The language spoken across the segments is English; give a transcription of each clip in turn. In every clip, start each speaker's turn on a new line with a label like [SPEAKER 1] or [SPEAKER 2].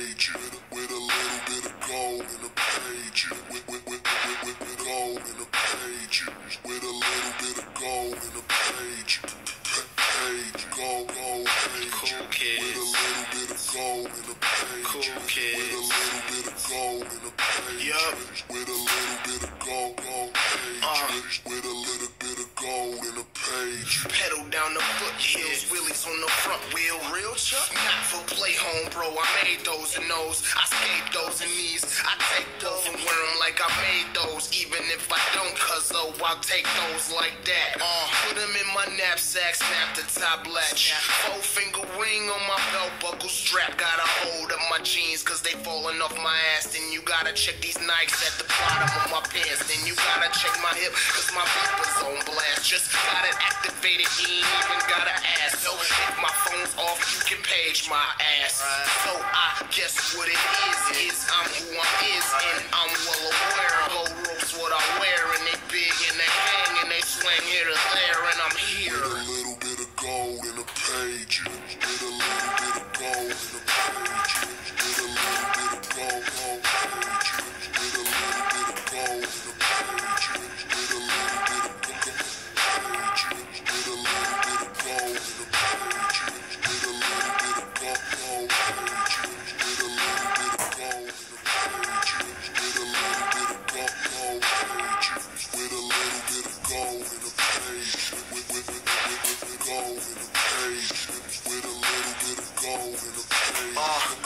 [SPEAKER 1] page with a little bit of gold in a page with gold in a page with a little bit of gold in a page gold page
[SPEAKER 2] Cool
[SPEAKER 1] with a little bit of gold in a page
[SPEAKER 2] Cool kids.
[SPEAKER 1] with a little bit of gold in a page
[SPEAKER 2] Yup.
[SPEAKER 1] with a little bit of gold page with a little bit of gold in a page.
[SPEAKER 2] Pedal down the foothills, wheelies on the front wheel. Real Chuck? Not for play home, bro. I made those and those. I skate those and these. I take those and wear them like I made those. Even if I don't, cuz I'll take those like that. Put them in my knapsack, snap the top latch. 4-finger ring on my belt buckle strap. Got a hold of my jeans, cause they falling off my ass. Then you gotta check these Nikes at the bottom of my pants. Then you gotta check my hip, cause my beeper's on blast. Just got it activated, he ain't even gotta ask. So if my phone's off, you can page my ass. So I guess what it is I'm who I is, and I'm well aware. Gold ropes what I wear, and they big and they hang and they swing here to there, and I'm here.
[SPEAKER 1] With a little bit of gold in a page, with a little bit of gold in a page, with a little bit of gold page, with a little bit of gold in a page, with a little bit of page, with a little bit of gold in a page, with a little bit of gold page, with a little bit of gold in a page, with a little bit of gold page, with a little bit of gold in a page, with gold in a page, with a little bit of gold in a page.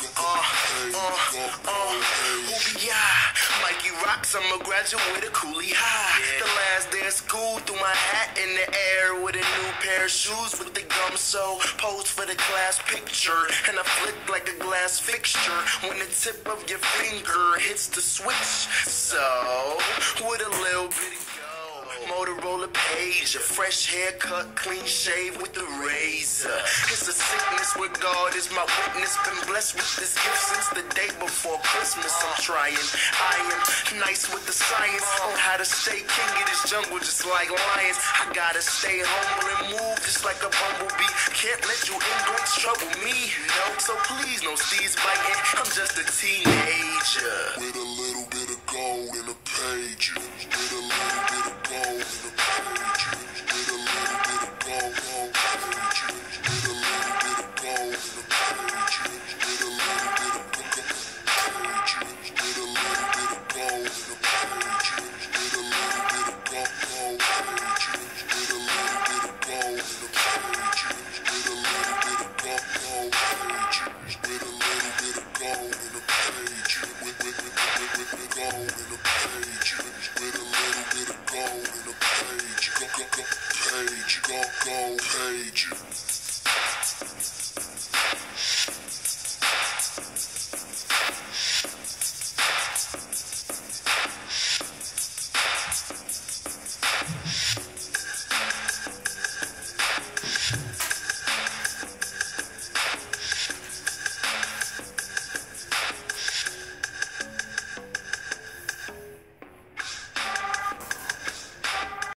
[SPEAKER 2] Mikey Rocks, I'm a graduate with a coolie high. The last day of school, threw my hat in the air with a new pair of shoes with the gum so posed for the class picture. And I flipped like a glass fixture when the tip of your finger hits the switch. So, with a little bit of Motorola page, a fresh haircut, clean shave with the razor. It's a sickness with God is my witness. Been blessed with this gift since the day before Christmas. I'm trying, I am nice with the science on how to stay king of this jungle just like lions. I gotta stay humble and move just like a bumblebee. Can't let you English trouble me, no. So please, no steeds biting. I'm just a teenager
[SPEAKER 1] with a little bit of gold in a page, with a little bit of gold in a page, with a little bit of gold page, with a little bit of gold in a page, with a little bit of page, with a little bit of gold in a page, with a little bit of gold page, with a little bit of gold in a page, with a little bit of gold page, with a little bit of gold in a page, with gold in a page, with a little bit of gold in a page, gold page.